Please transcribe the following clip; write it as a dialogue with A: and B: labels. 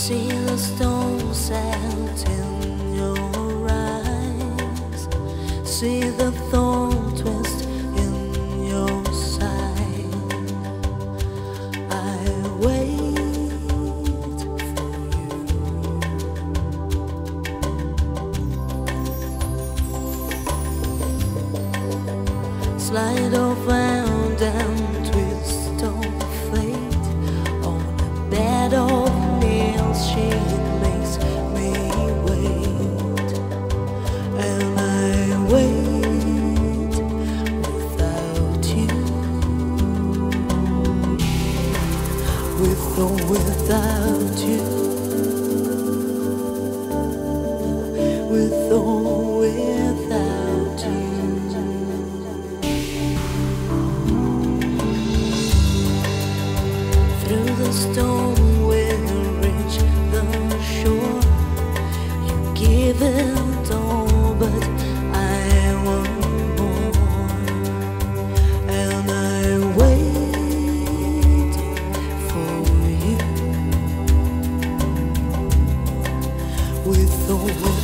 A: See the storm set in your eyes, see the thorn twist in your side. I wait for you. Slide of round and twist of fate on a bed of nails. She makes me wait, and I wait without you, with or without you, with or without you. Through the storm we'll reach the shore. You give it all, but I want more, and I wait for you, with or without.